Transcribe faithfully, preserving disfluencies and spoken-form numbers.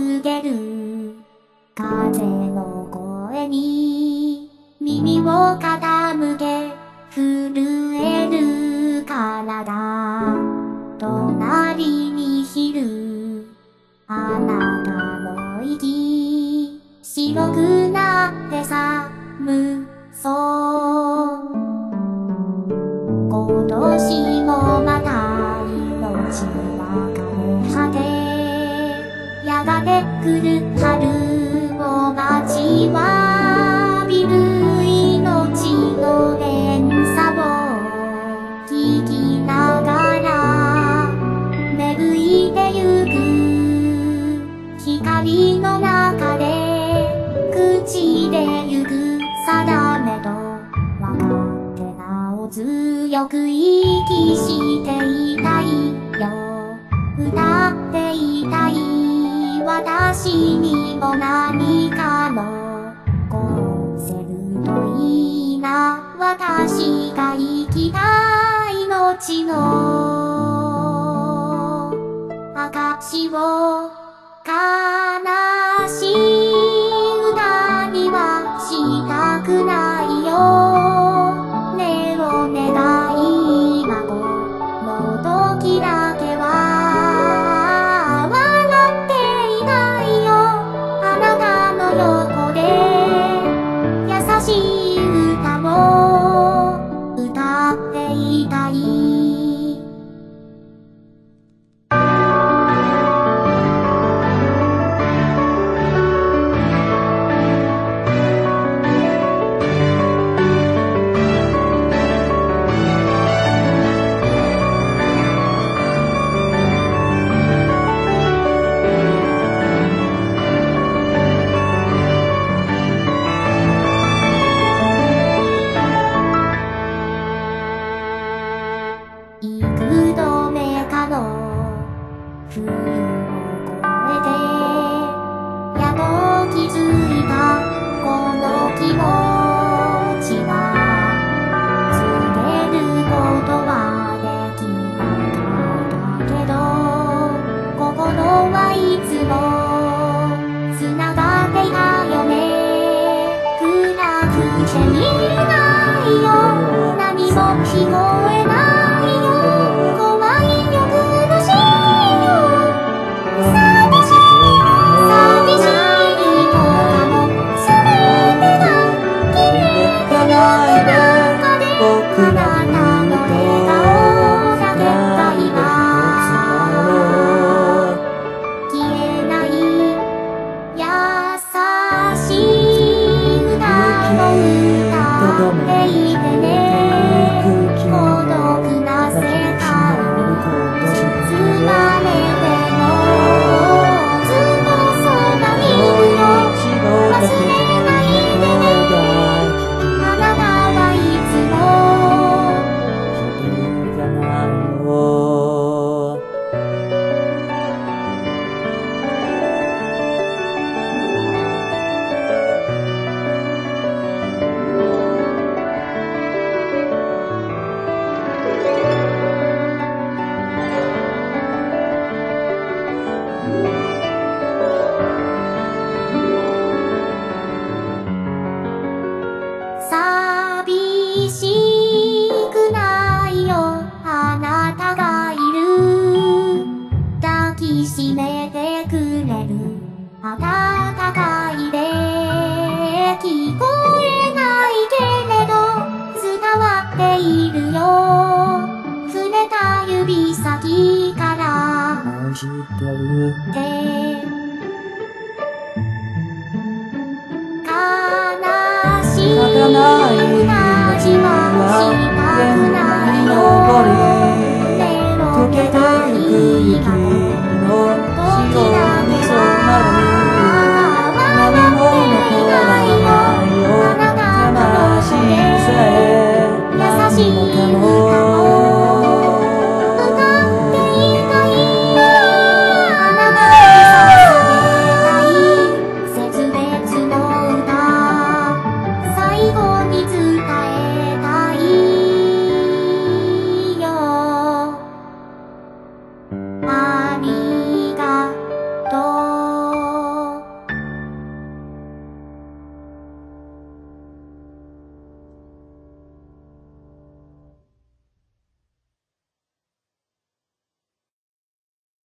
告げる風の声に耳を傾け震える体隣にひるあなたの息白くなって寒そう今年もまた命は枯れ果てやがて来る春を待ちわびる命の連鎖を聞きながら芽吹いてゆく光の中で口でゆく定めと分かってなお強く息していたいよ歌っていたい私にも何かのこせるといいな私が生きた命の証を悲しい歌にはしたくないよねお願い今この時だけは笑っていないよあなたの横で優しい歌を歌っていたい幾度目かの冬を越えてやっと気づいたこの気持ちは告げることはできなかったけど心はいつも繋がっていたよね暗くて見えないよ何も聞こえない寂しくないよあなたがいる抱きしめてくれる温かいで聞こえないけれど伝わっているよ触れた指先から手儚い同じはしたくないよ目をけたい